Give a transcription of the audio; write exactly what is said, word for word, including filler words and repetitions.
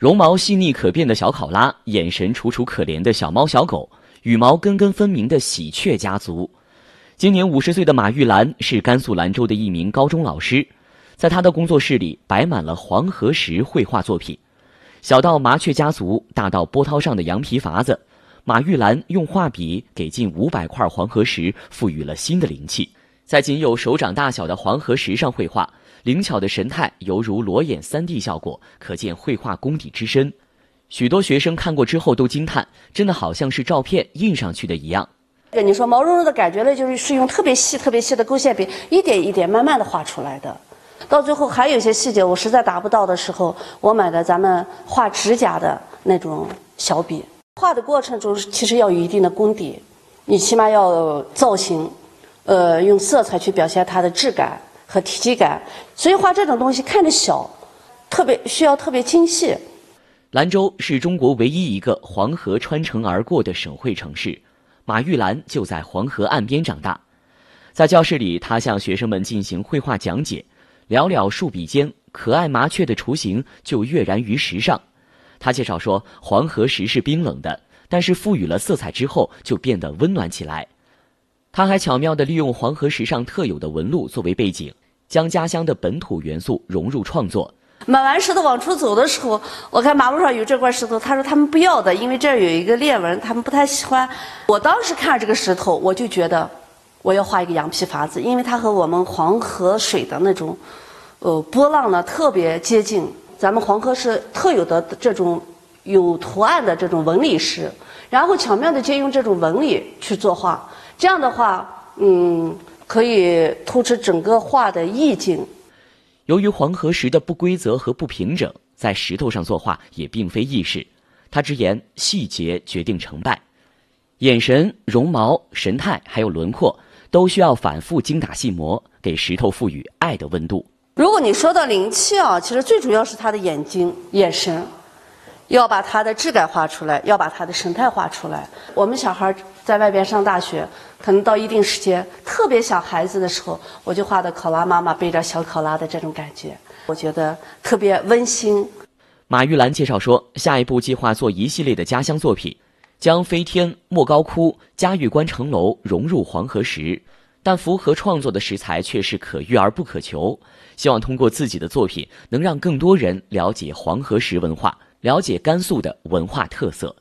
绒毛细腻可辨的小考拉，眼神楚楚可怜的小猫小狗，羽毛根根分明的喜鹊家族。今年五十岁的马玉兰是甘肃兰州的一名高中老师，在她的工作室里摆满了黄河石绘画作品，小到麻雀家族，大到波涛上的羊皮筏子，马玉兰用画笔给近五百块黄河石赋予了新的灵气。在仅有手掌大小的黄河石上绘画，灵巧的神态犹如裸眼 三 D 效果，可见绘画功底之深。许多学生看过之后都惊叹，真的好像是照片印上去的一样。 你说毛茸茸的感觉呢，就是是用特别细、特别细的勾线笔，一点一点慢慢的画出来的。到最后还有一些细节我实在达不到的时候，我买的咱们画指甲的那种小笔。画的过程中其实要有一定的功底，你起码要有造型，呃，用色彩去表现它的质感和体积感。所以画这种东西看着小，特别需要特别精细。 兰州是中国唯一一个黄河穿城而过的省会城市，马玉兰就在黄河岸边长大。在教室里，她向学生们进行绘画讲解，寥寥数笔间，可爱麻雀的雏形就跃然于石上。他介绍说，黄河石是冰冷的，但是赋予了色彩之后就变得温暖起来。他还巧妙地利用黄河石上特有的纹路作为背景，将家乡的本土元素融入创作。 买完石头往出走的时候，我看马路上有这块石头，他说他们不要的，因为这儿有一个裂纹，他们不太喜欢。我当时看这个石头，我就觉得我要画一个羊皮筏子，因为它和我们黄河水的那种呃波浪呢特别接近。咱们黄河是特有的这种有图案的这种纹理石，然后巧妙的借用这种纹理去作画，这样的话，嗯，可以突出整个画的意境。 由于黄河石的不规则和不平整，在石头上作画也并非易事。他直言，细节决定成败，眼神、绒毛、神态还有轮廓，都需要反复精打细磨，给石头赋予爱的温度。 如果你说到灵气啊，其实最主要是他的眼睛、眼神，要把他的质感画出来，要把他的神态画出来。我们小孩在外边上大学，可能到一定时间，特别小孩子的时候，我就画的考拉妈妈背着小考拉的这种感觉，我觉得特别温馨。 马玉兰介绍说，下一步计划做一系列的家乡作品，将飞天、莫高窟、嘉峪关城楼融入黄河石，但符合创作的石材却是可遇而不可求。希望通过自己的作品，能让更多人了解黄河石文化，了解甘肃的文化特色。